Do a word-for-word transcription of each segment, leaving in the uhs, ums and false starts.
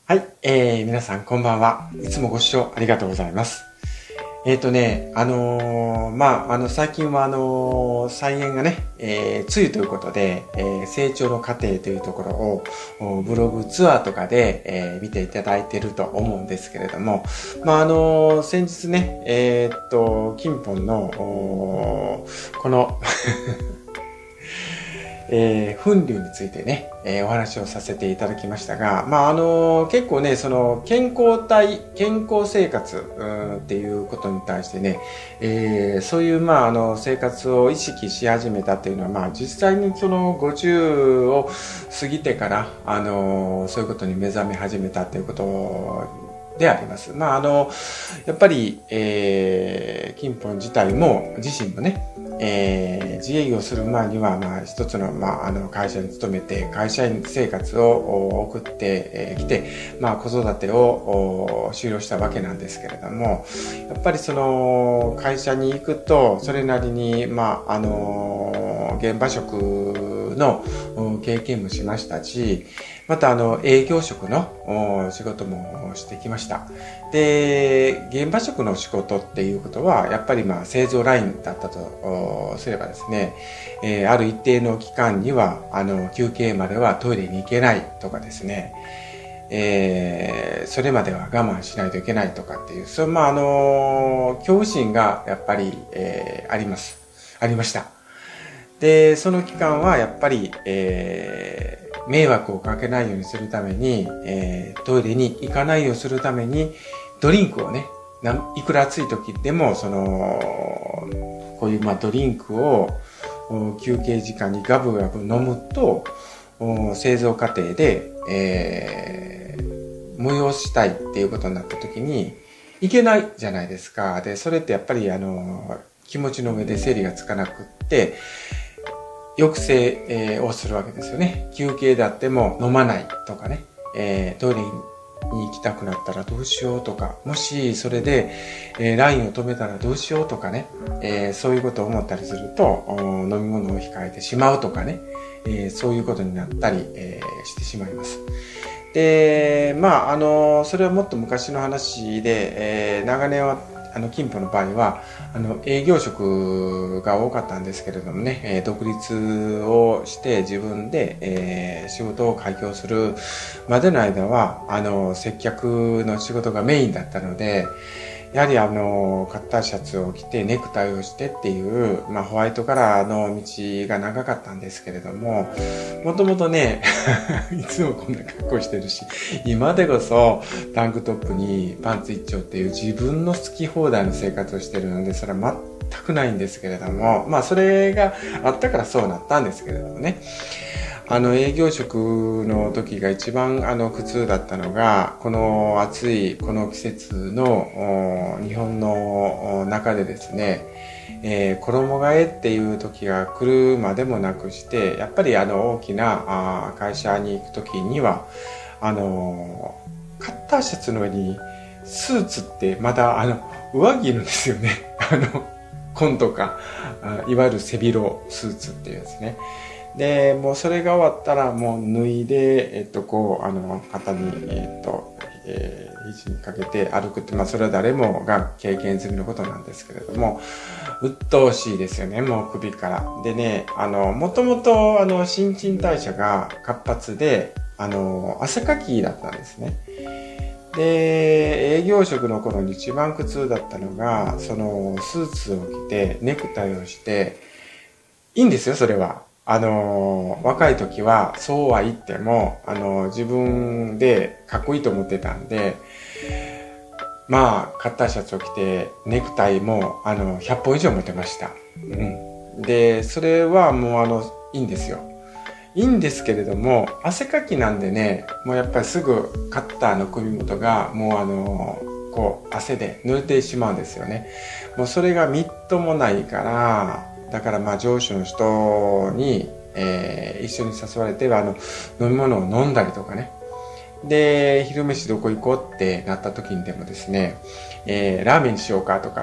はい、えー、皆さんこんばんは。いつもご視聴ありがとうございます。えっ、ー、とね、あのー、まあ、あの、最近はあのー、菜園がね、えー、梅雨ということで、えー、成長の過程というところを、ブログツアーとかで、えー、見ていただいていると思うんですけれども、まあ、あのー、先日ね、えー、っと、金本の、この、えー、粉瘤についてね、えー、お話をさせていただきましたが、まあ、あのー、結構ね、その、健康体、健康生活、うん、っていうことに対してね、えー、そういう、まあ、あの、生活を意識し始めたっていうのは、まあ、実際にその、ごじゅうを過ぎてから、あのー、そういうことに目覚め始めたっていうことであります。まあ、あの、やっぱり、えー、金本自体も、自身もね、えー、自営業する前には、まあ、一つの、まあ、あの、会社に勤めて、会社員生活を送ってき、えー、て、まあ、子育てを終了したわけなんですけれども、やっぱりその、会社に行くと、それなりに、まあ、あの、現場職の経験もしましたし、またあの営業職の仕事もしてきました。で、現場職の仕事っていうことは、やっぱりまあ製造ラインだったとすればですね、えー、ある一定の期間には、あの、休憩まではトイレに行けないとかですね、えー、それまでは我慢しないといけないとかっていう、それまああの、恐怖心がやっぱり、えー、あります。ありました。で、その期間はやっぱり、えー迷惑をかけないようにするために、えー、トイレに行かないようにするために、ドリンクをね、いくら暑い時でも、その、こういうまあドリンクを休憩時間にガブガブ飲むと、製造過程で、えー、催したいっていうことになった時に、いけないじゃないですか。で、それってやっぱりあの、気持ちの上で整理がつかなくって、抑制をするわけですよね。休憩であっても飲まないとかね、えー、トイレに行きたくなったらどうしようとか、もしそれで、えー、ラインを止めたらどうしようとかね、えー、そういうことを思ったりすると、飲み物を控えてしまうとかね、えー、そういうことになったり、えー、してしまいます。で、まあ、あの、それはもっと昔の話で、えー、長年はあの、金本の場合は、あの、営業職が多かったんですけれどもね、えー、独立をして自分で、えー、仕事を開業するまでの間は、あの、接客の仕事がメインだったので、やはりあの、カッターシャツを着てネクタイをしてっていう、まあホワイトカラーの道が長かったんですけれども、もともとね、いつもこんな格好してるし、今でこそタンクトップにパンツ一丁っていう自分の好き放題の生活をしてるので、それは全くないんですけれども、まあそれがあったからそうなったんですけれどもね。あの営業職の時が一番あの苦痛だったのが、この暑いこの季節の日本の中でですね、えー、衣替えっていう時が来るまでもなくして、やっぱりあの大きな会社に行く時には、あの、カッターシャツの上にスーツってまだあの上着いるんですよね。あの、紺とか、いわゆる背広スーツっていうやつね。で、もうそれが終わったらもう脱いで、えっと、こう、あの、肩に、えっと、えー、肘にかけて歩くって、まあ、それは誰もが経験済みのことなんですけれども、鬱陶しいですよね、もう首から。でね、あの、もともと、あの、新陳代謝が活発で、あの、汗かきだったんですね。で、営業職の頃に一番苦痛だったのが、その、スーツを着て、ネクタイをして、いいんですよ、それは。あの、若い時はそうは言っても、あの、自分でかっこいいと思ってたんで、まあ、カッターシャツを着て、ネクタイも、あの、ひゃっぽん以上持ってました。うん。で、それはもうあの、いいんですよ。いいんですけれども、汗かきなんでね、もうやっぱりすぐカッターの首元が、もうあの、こう、汗で濡れてしまうんですよね。もうそれがみっともないから、だからまあ上司の人に、えー、一緒に誘われてあの飲み物を飲んだりとかね。で、昼飯どこ行こうってなった時にでもですね、えー、ラーメンにしようかとか、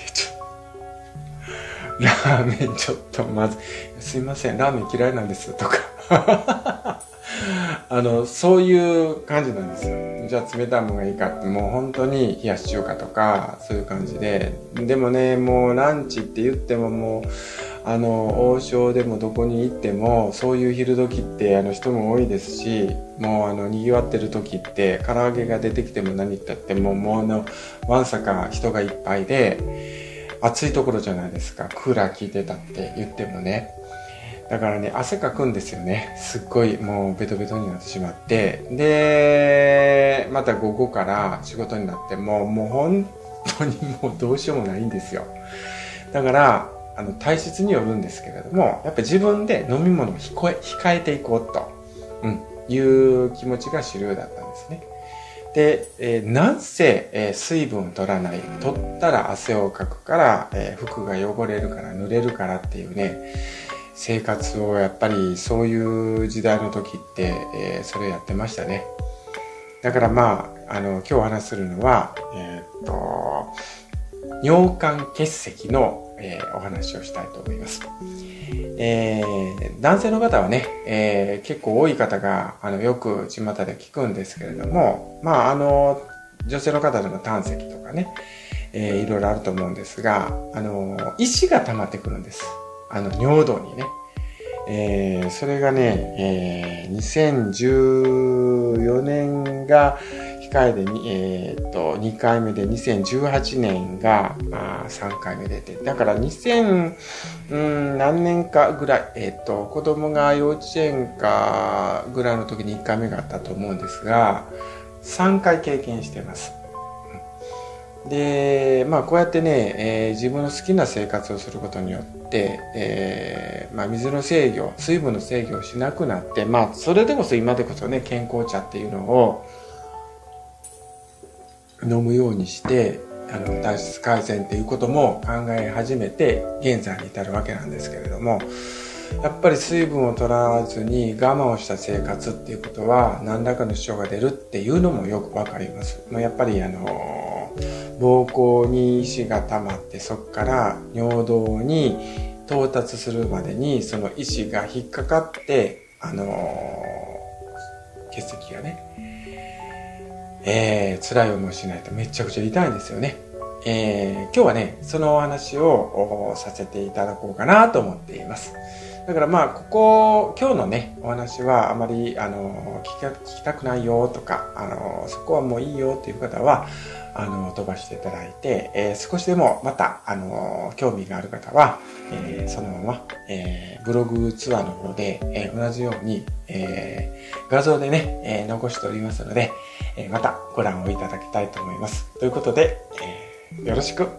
ラーメンちょっとまず、すいません、ラーメン嫌いなんですとか。 あの、そういう感じなんですよ。じゃあ冷たいものがいいかって、もう本当に冷やし中華とか、そういう感じで。でもね、もうランチって言ってももう、あの、王将でもどこに行っても、そういう昼時ってあの人も多いですし、もうあの、賑わってる時って、唐揚げが出てきても何言ったってもう、もうあの、わんさか人がいっぱいで、暑いところじゃないですか。クーラー効いてたって言ってもね。だからね、汗かくんですよね。すっごいもうベトベトになってしまって。で、また午後から仕事になっても、もう本当にもうどうしようもないんですよ。だから、あの、体質によるんですけれども、やっぱり自分で飲み物を控え、控えていこうと、うん、いう気持ちが主流だったんですね。で、えー、なんせ、えー、水分を取らない。取ったら汗をかくから、えー、服が汚れるから濡れるからっていうね、生活をやっぱりそういう時代の時って、えー、それやってましたね。だからまあ、あの、今日お話しするのは、えー、っと、尿管結石の、えー、お話をしたいと思います。えー、男性の方はね、えー、結構多い方があのよく巷で聞くんですけれども、まああの女性の方でも胆石とかね、えー、いろいろあると思うんですが、あの石が溜まってくるんです。あの尿道にね。えー、それがね、えー、にせんじゅうよねんが控えでに、えー、っとにかいめでにせんじゅうはちねんがあさんかいめでて、だからにせん何年かぐらい、えー、っと子供が幼稚園かぐらいの時にいっかいめがあったと思うんですが、さんかい経験してます。で、まあこうやってね、えー、自分の好きな生活をすることによって、えー、まあ水の制御、水分の制御をしなくなって、まあそれでこそ今でこそね、健康茶っていうのを飲むようにして、あの、体質改善っていうことも考え始めて、現在に至るわけなんですけれども、やっぱり水分を取らずに我慢をした生活っていうことは何らかの支障が出るっていうのもよくわかります。やっぱりあの、膀胱に石が溜まってそこから尿道に到達するまでにその石が引っかかってあの結石がね、えー、辛い思いしないとめちゃくちゃ痛いんですよね。えー、今日はねそのお話をさせていただこうかなと思っています。だからまあここ今日のねお話はあまりあの聞き、聞きたくないよとかあのそこはもういいよっていう方はあの飛ばしていただいて、えー、少しでもまたあの興味がある方は、えー、そのまま、えー、ブログツアーの方で、えー、同じように、えー、画像でね、えー、残しておりますので、えー、またご覧をいただきたいと思います。ということで、えー、よろしく。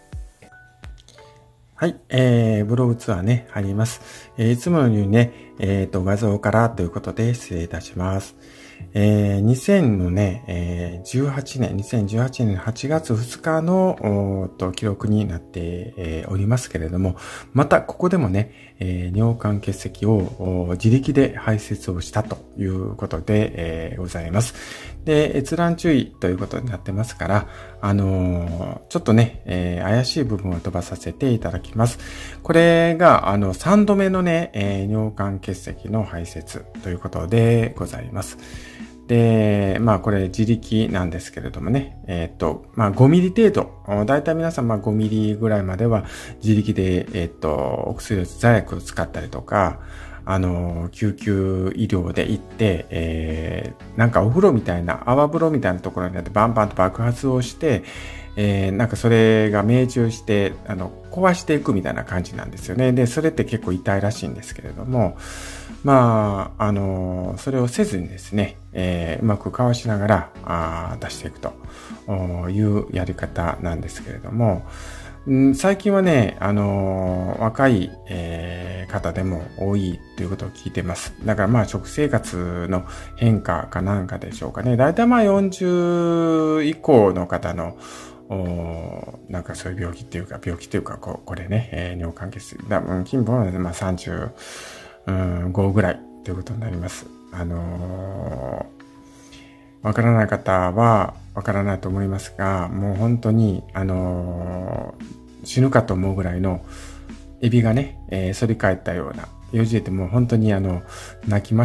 はい、えー、ブログツアーね、あります。えー、いつものようにね、えっと、画像からということで失礼いたします。えー、にせんのね、えー、じゅうはちねん、にせんじゅうはちねんはちがつふつかのと記録になって、えー、おりますけれども、またここでもね、えー、尿管結石を自力で排泄をしたということで、えー、ございます。で、閲覧注意ということになってますから、あのー、ちょっとね、えー、怪しい部分を飛ばさせていただきます。これが、あの、さんどめのね、えー、尿管結石の排泄ということでございます。で、まあこれ自力なんですけれどもね、えっと、まあごミリ程度、だいたい皆さんまあごミリぐらいまでは自力で、えっと、お薬を、剤薬を使ったりとか、あの、救急医療で行って、えー、なんかお風呂みたいな、泡風呂みたいなところになってバンバンと爆発をして、えー、なんかそれが命中して、あの、壊していくみたいな感じなんですよね。で、それって結構痛いらしいんですけれども、まあ、あの、それをせずにですね、えー、うまくかわしながらあ出していくというやり方なんですけれども、ん最近はね、あの、若い、えー、方でも多いということを聞いてます。だからまあ食生活の変化かなんかでしょうかね。だいたいまあよんじゅう以降の方のおなんかそういう病気っていうか、病気っていうか、ここれね、えー、尿管結石。だ金本は、まあ、さんじゅうごぐらいということになります。あのー、わからない方はわからないと思いますが、もう本当に、あのー、死ぬかと思うぐらいのエビがね、えー、反り返ったような、幼児でもう本当にあの、泣きました。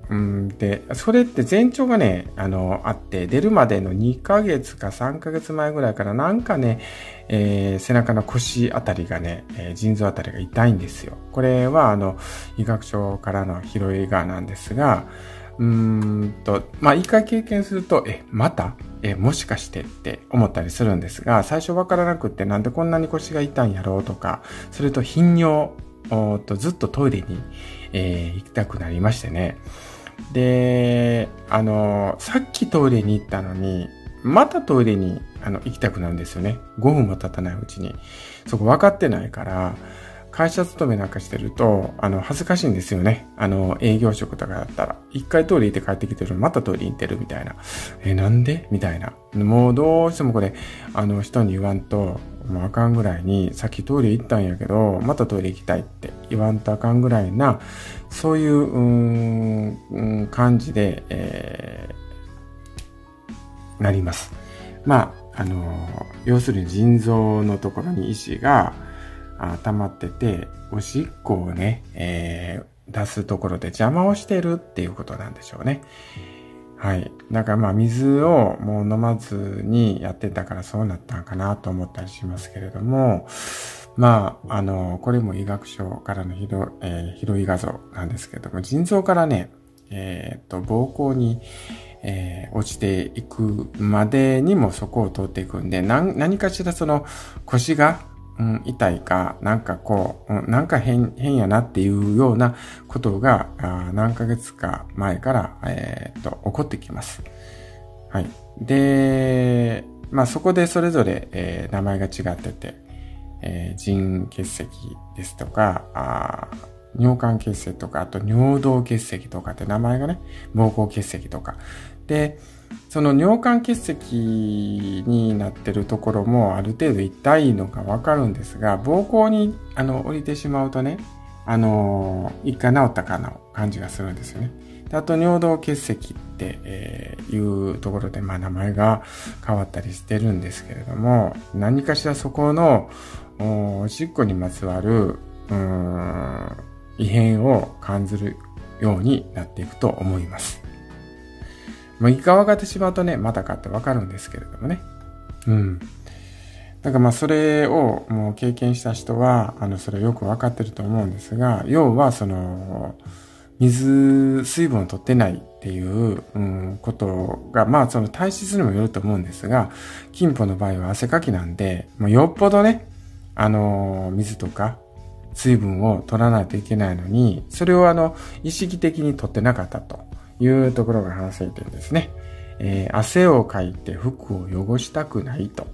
うん、で、それって前兆がね、あの、あって、出るまでのにかげつかさんかげつまえぐらいからなんかね、えー、背中の腰あたりがね、えー、腎臓あたりが痛いんですよ。これは、あの、医学書からの拾いがなんですが、うーんと、まあ、一回経験すると、え、またえ、もしかしてって思ったりするんですが、最初わからなくってなんでこんなに腰が痛いんやろうとか、それと頻尿とずっとトイレに、えー、行きたくなりましてね。で、あの、さっきトイレに行ったのに、またトイレにあの行きたくなるんですよね。ごふんも経たないうちに。そこ分かってないから、会社勤めなんかしてると、あの、恥ずかしいんですよね。あの、営業職とかだったら。一回トイレ行って帰ってきてるのにまたトイレ行ってるみたいな。え、なんでみたいな。もうどうしてもこれ、あの、人に言わんと、もうあかんぐらいに、さっきトイレ行ったんやけど、またトイレ行きたいって言わんとあかんぐらいな、そういう、うーん、感じで、えー、なります。まあ、あの、要するに腎臓のところに石が溜まってて、おしっこをね、えー、出すところで邪魔をしてるっていうことなんでしょうね。はい。だからまあ水をもう飲まずにやってたからそうなったんかなと思ったりしますけれども、まあ、あの、これも医学書からの拾、えー、拾い画像なんですけれども、腎臓からね、えっと、膀胱に、えー、落ちていくまでにもそこを通っていくんで、何、何かしらその腰が、うん、痛いか、なんかこう、うん、なんか変、変やなっていうようなことが、あ何ヶ月か前から、えー、っと、起こってきます。はい。で、まあそこでそれぞれ、えー、名前が違ってて、えー、腎結石ですとか、あ尿管結石とか、あと尿道結石とかって名前がね、膀胱結石とか。で、その尿管結石になってるところもある程度痛いのがわかるんですが、膀胱にあの降りてしまうとね、あのー、一回治ったかの感じがするんですよね。であと尿道結石って、えー、いうところで、まあ名前が変わったりしてるんですけれども、何かしらそこのおしっこにまつわるうーん異変を感じるようになっていくと思います。もう一回分かってしまうとね、またかって分かるんですけれどもね。うん。だからまあそれをもう経験した人は、あの、それよく分かってると思うんですが、要はその、水、水分を取ってないっていう、うん、ことが、まあその体質にもよると思うんですが、筋泡の場合は汗かきなんで、もうよっぽどね、あの、水とか水分を取らないといけないのに、それをあの、意識的に取ってなかったというところが反省点ですね。えー、汗をかいて服を汚したくないと。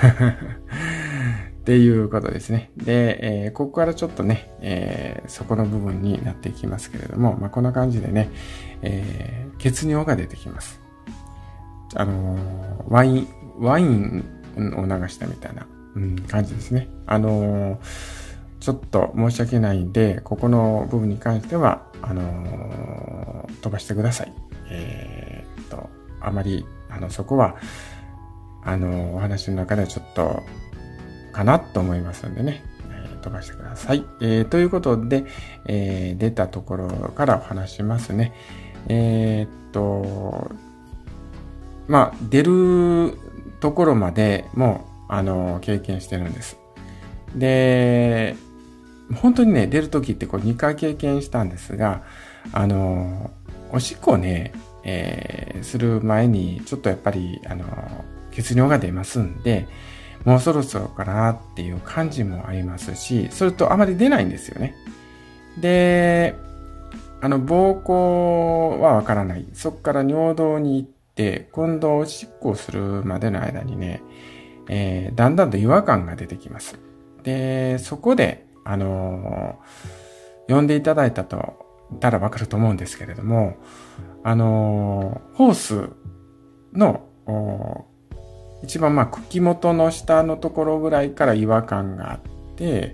っていうことですね。で、えー、ここからちょっとね、えー、そこの部分になっていきますけれども、まあ、こんな感じでね、えー、血尿が出てきます。あのー、ワイン、ワインを流したみたいな、うん、感じですね。あのー、ちょっと申し訳ないんで、ここの部分に関しては、あのー、飛ばしてください。えー、っと、あまり、あの、そこは、あの、お話の中ではちょっと、かなと思いますのでね、えー、飛ばしてください。えー、ということで、えー、出たところからお話しますね。えー、っと、まあ、出るところまでも、あの、経験してるんです。で、本当にね、出るときってこうにかい経験したんですが、あの、おしっこをね、えー、する前に、ちょっとやっぱり、あの、血尿が出ますんで、もうそろそろかなっていう感じもありますし、それとあまり出ないんですよね。で、あの、膀胱はわからない。そこから尿道に行って、今度おしっこをするまでの間にね、えー、だんだんと違和感が出てきます。で、そこで、あのー、読んでいただいたと、たらわかると思うんですけれども、あのー、ホースの、一番まあ茎元の下のところぐらいから違和感があって、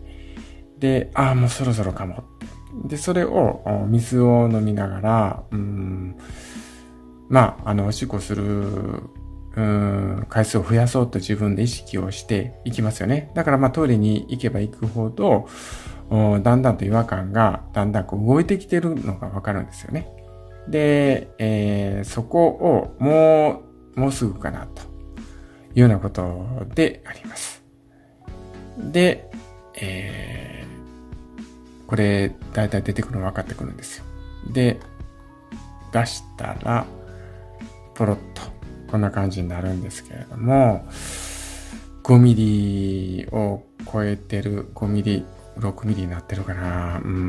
で、ああ、もうそろそろかも。で、それを水を飲みながら、うん、まあ、あの、おしっこする、うん、回数を増やそうと自分で意識をしていきますよね。だからまあトイレに行けば行くほど、だんだんと違和感がだんだんこう動いてきてるのがわかるんですよね。 で、えー、そこをもう、もうすぐかなというようなことであります。で、えー、これだいたい出てくるの分かってくるんですよ。で、出したら、ポロッとこんな感じになるんですけれども、ごミリを超えてる、ごミリ、ろくミリになってるかな。うん、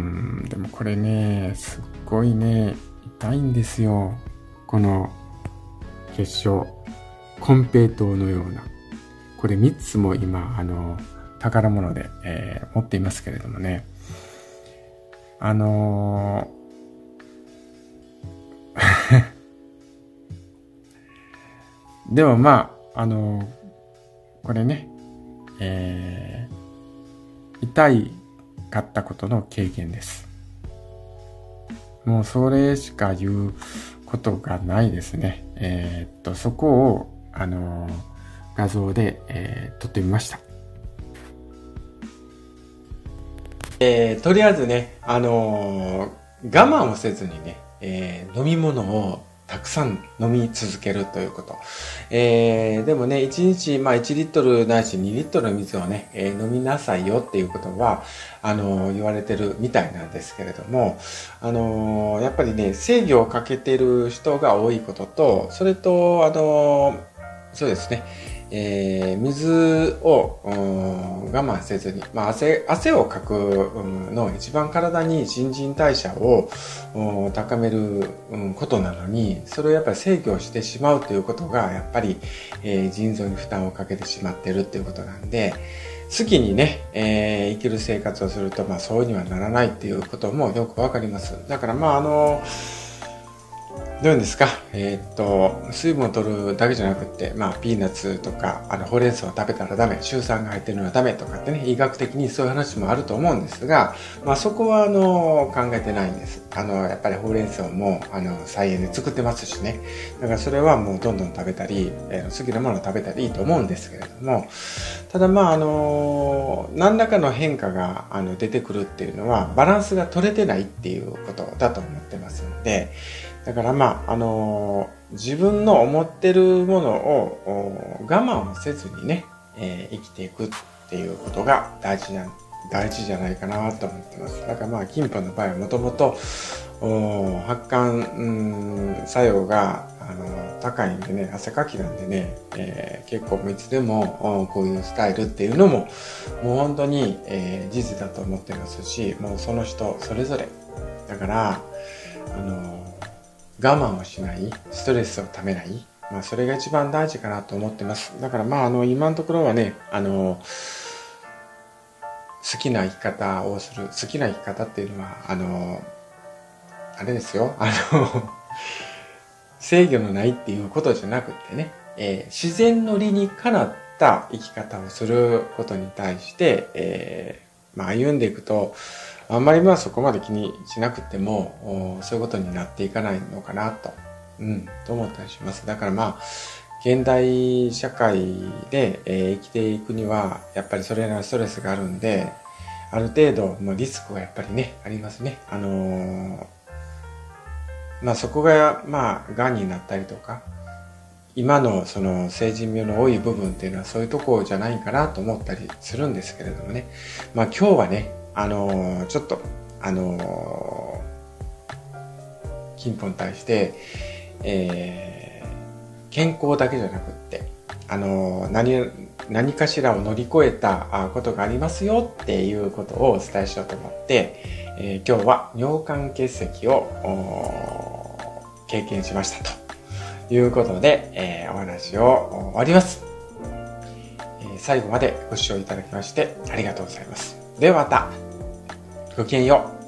でもこれね、すっごいね、痛いんですよ。この結晶、金平糖のような。これみっつも今、あの、宝物で、えー、持っていますけれどもね。あのー、でもまあ、あのー、これね、えー、痛いかったことの経験です。もうそれしか言うことがないですね。えー、っと、そこを、あのー、画像で、えー、撮ってみました。えー、とりあえずね、あのー、我慢をせずにね、えー、飲み物をたくさん飲み続けるということ。えー、でもね、いちにち、まあいちリットルないしにリットルの水をね、えー、飲みなさいよっていうことは、あのー、言われてるみたいなんですけれども、あのー、やっぱりね、制御をかけてる人が多いことと、それと、あのー、そうですね、えー、水を我慢せずに、まあ、汗、汗をかくの一番体に新陳代謝を高めることなのに、それをやっぱり制御してしまうということが、やっぱり、えー、腎臓に負担をかけてしまっているということなんで、好きにね、えー、生きる生活をすると、まあそうにはならないっていうこともよくわかります。だからまああの、どういうんですか、えー、っと、水分を取るだけじゃなくって、まあ、ピーナッツとか、あの、ほうれん草を食べたらダメ、シュウ酸が入ってるのはダメとかってね、医学的にそういう話もあると思うんですが、まあ、そこは、あの、考えてないんです。あの、やっぱりほうれん草も、あの、菜園で作ってますしね。だからそれはもうどんどん食べたり、えー、好きなものを食べたりいいと思うんですけれども、ただまあ、あの、何らかの変化が、あの、出てくるっていうのは、バランスが取れてないっていうことだと思ってますので、だからまあ、あのー、自分の思ってるものを我慢をせずにね、えー、生きていくっていうことが大事な、大事じゃないかなと思ってます。だからまあ、キンポの場合はもともと発汗作用が、あのー、高いんでね、汗かきなんでね、えー、結構いつでもこういうスタイルっていうのももう本当に、えー、事実だと思ってますし、もうその人それぞれ。だから、あのー我慢をしない、ストレスをためない、まあそれが一番大事かなと思ってます。だからまああの今のところはね、あの好きな生き方をする、好きな生き方っていうのはあのあれですよ、あの制御のないっていうことじゃなくってね、えー、自然の理にかなった生き方をすることに対して、えー、まあ歩んでいくと。あんまりまあそこまで気にしなくても、そういうことになっていかないのかなと、うん、と思ったりします。だからまあ、現代社会で、えー、生きていくには、やっぱりそれなりのストレスがあるんで、ある程度、まあ、リスクがやっぱりね、ありますね。あのー、まあそこが、まあ、癌になったりとか、今のその成人病の多い部分っていうのはそういうところじゃないかなと思ったりするんですけれどもね。まあ今日はね、あのー、ちょっと、あのー、キンポに対して、えー、健康だけじゃなくって、あのー、何、何かしらを乗り越えたことがありますよっていうことをお伝えしようと思って、えー、今日は尿管結石を経験しましたということで、えー、お話を終わります、えー。最後までご視聴いただきましてありがとうございます。ではまた。ごきげんよう。